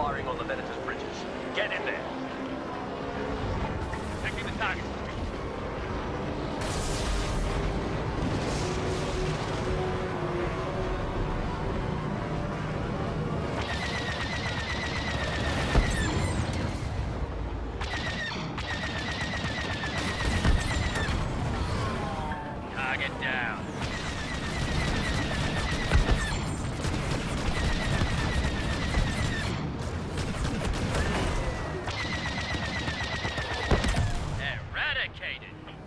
firing on the Venator's bridges. Get in there. Taking the target. Target down. Eradicated.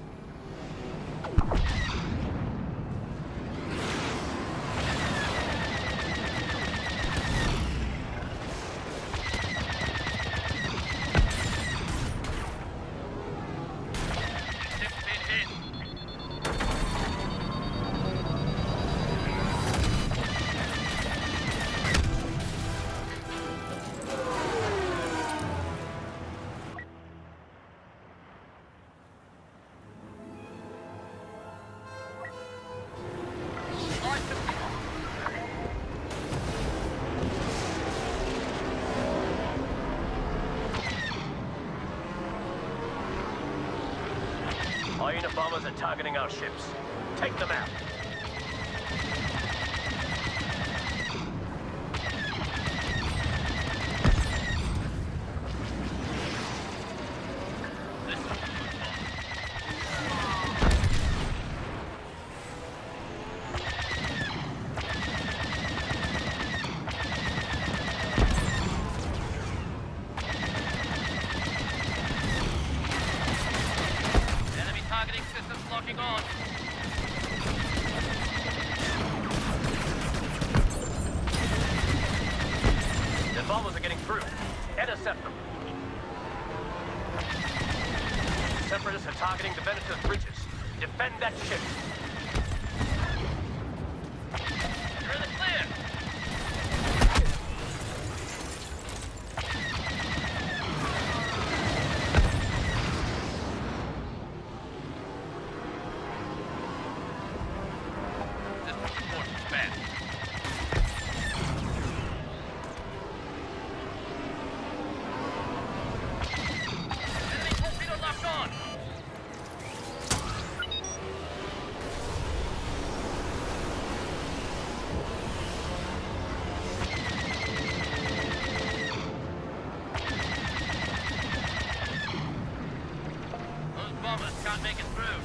Hyena bombers are targeting our ships. Take them out. Systems locking on. The bombers are getting through. Intercept them. Separatists are targeting the Venator's bridges. Defend that ship. You're in the clear. Can't make it through.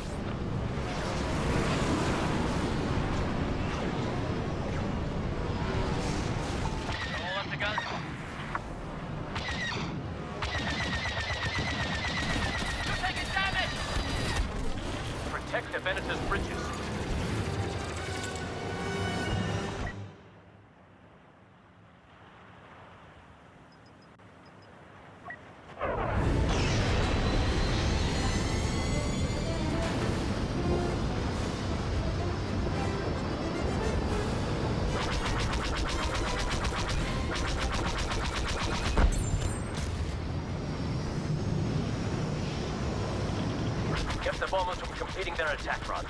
All up to guns. You're taking damage! Protect the Venator's bridges. Kept the bombers from completing their attack run.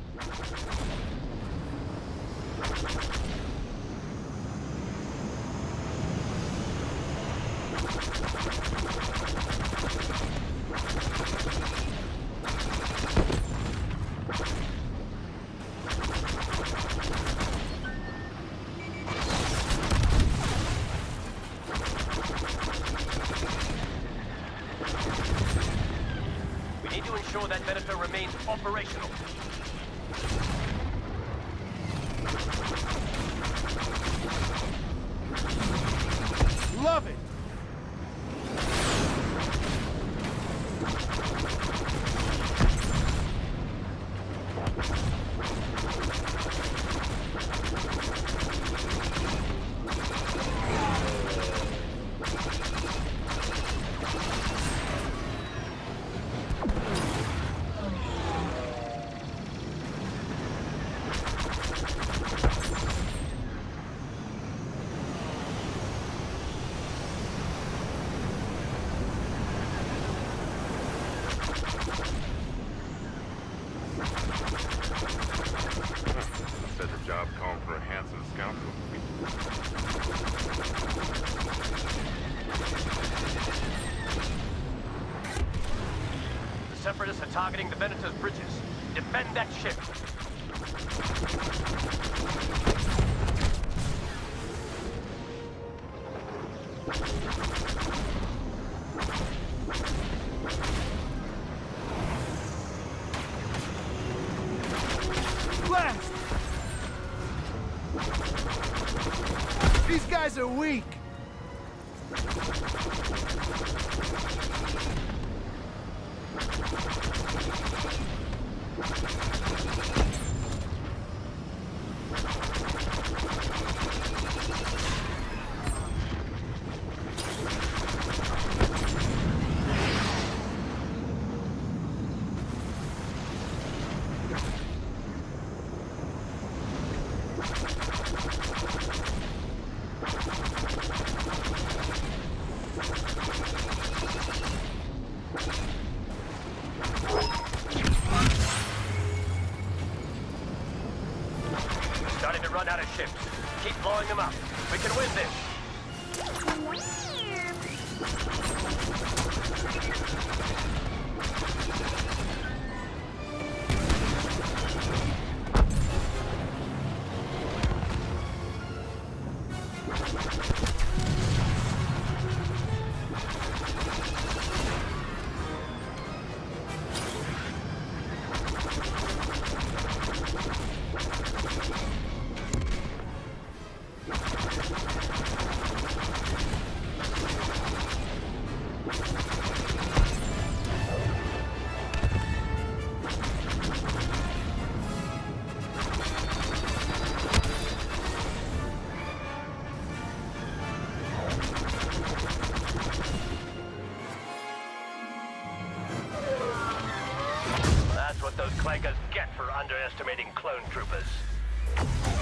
Ensure that Venator remains operational. Love it! targeting the Venator's bridges. Defend that ship. Blast! These guys are weak. Starting to run out of ships. Keep blowing them up. We can win this. That's what those clankers get for underestimating clone troopers.